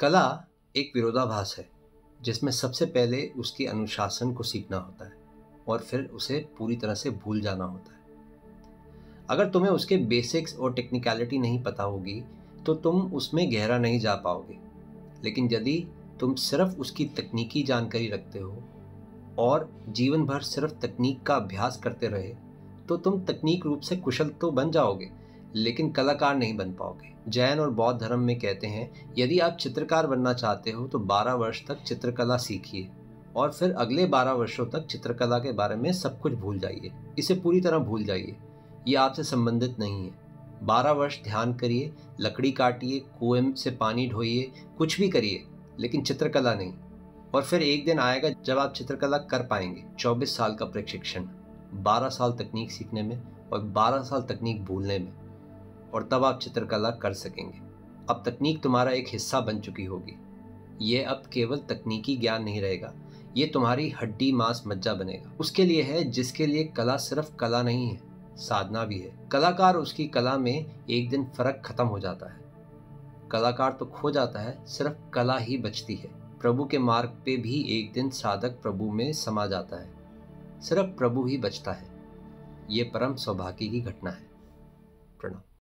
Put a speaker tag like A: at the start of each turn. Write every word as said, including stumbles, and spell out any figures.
A: कला एक विरोधाभास है जिसमें सबसे पहले उसके अनुशासन को सीखना होता है और फिर उसे पूरी तरह से भूल जाना होता है। अगर तुम्हें उसके बेसिक्स और टेक्निकलिटी नहीं पता होगी तो तुम उसमें गहरा नहीं जा पाओगे। लेकिन यदि तुम सिर्फ उसकी तकनीकी जानकारी रखते हो और जीवन भर सिर्फ तकनीक का अभ्यास करते रहे तो तुम तकनीक रूप से कुशल तो बन जाओगे लेकिन कलाकार नहीं बन पाओगे। जैन और बौद्ध धर्म में कहते हैं यदि आप चित्रकार बनना चाहते हो तो बारह वर्ष तक चित्रकला सीखिए और फिर अगले बारह वर्षों तक चित्रकला के बारे में सब कुछ भूल जाइए। इसे पूरी तरह भूल जाइए, ये आपसे संबंधित नहीं है। बारह वर्ष ध्यान करिए, लकड़ी काटिए, कुएं से पानी ढोइए, कुछ भी करिए लेकिन चित्रकला नहीं। और फिर एक दिन आएगा जब आप चित्रकला कर पाएंगे। चौबीस साल का प्रशिक्षण, बारह साल तकनीक सीखने में और बारह साल तकनीक भूलने में, और तब आप चित्रकला कर सकेंगे। अब तकनीक तुम्हारा एक हिस्सा बन चुकी होगी। ये अब केवल तकनीकी ज्ञान नहीं रहेगा, ये तुम्हारी हड्डी मांस मज्जा बनेगा। उसके लिए है जिसके लिए कला सिर्फ कला नहीं है, साधना भी है। कलाकार उसकी कला में एक दिन फर्क खत्म हो जाता है। कलाकार तो खो जाता है, सिर्फ कला ही बचती है। प्रभु के मार्ग पे भी एक दिन साधक प्रभु में समा जाता है, सिर्फ प्रभु ही बचता है। ये परम सौभाग्य की घटना है। प्रणाम।